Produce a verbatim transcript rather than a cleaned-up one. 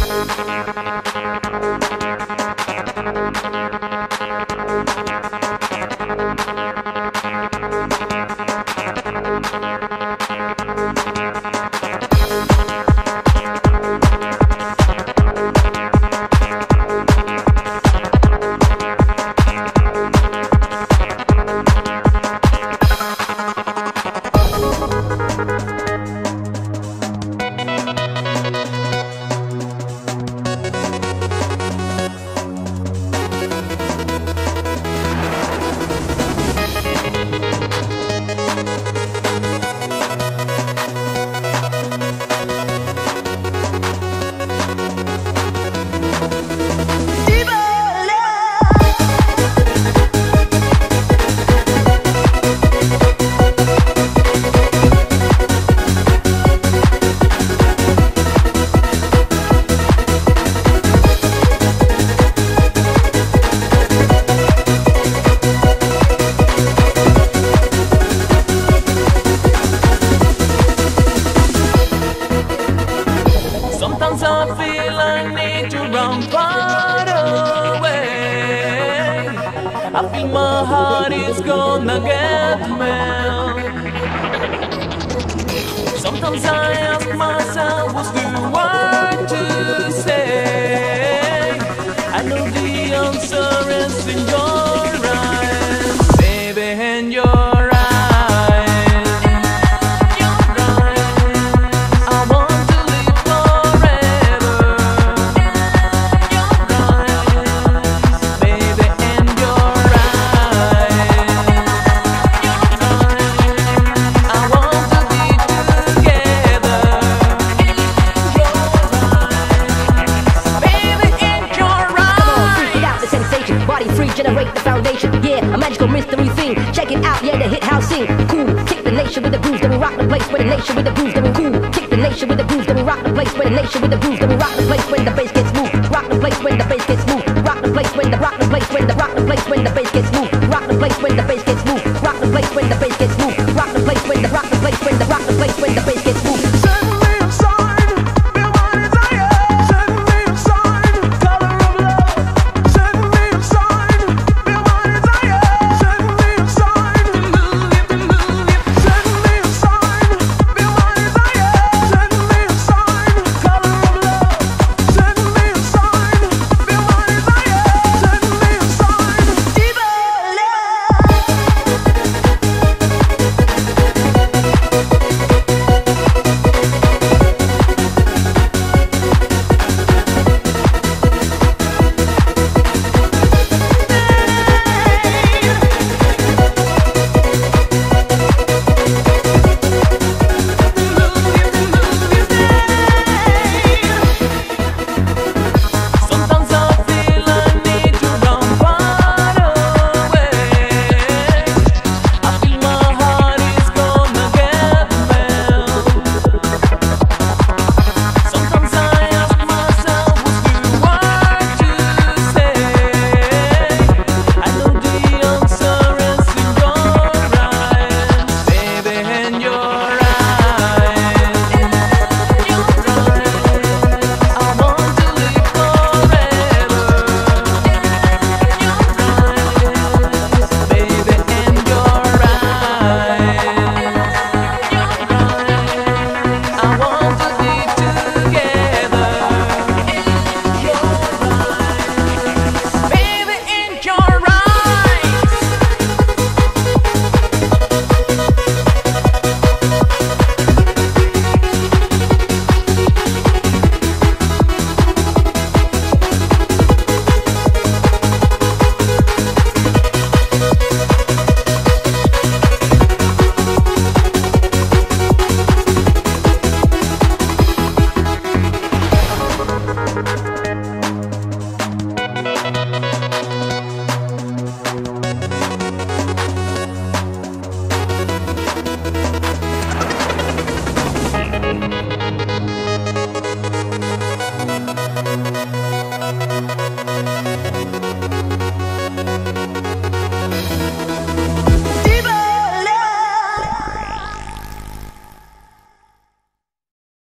Sometimes I feel I need to run far away. I feel my heart is gonna get melt. Sometimes I ask myself what's the word to say. I know the answer is in your eyes, baby, in your generate the foundation, yeah, a magical mystery thing. Check it out, yeah, the hit house sing. Cool, kick the nation with the grooves, then we rock the place with the nation with the grooves, then we cool. Kick the nation with the grooves, then we rock the place with the nation with the grooves, then we rock the place when the bass gets moved. Rock the place when the bass gets moved. Rock the place when the rock the place when the rock the place when the bass gets moved. Rock the place when the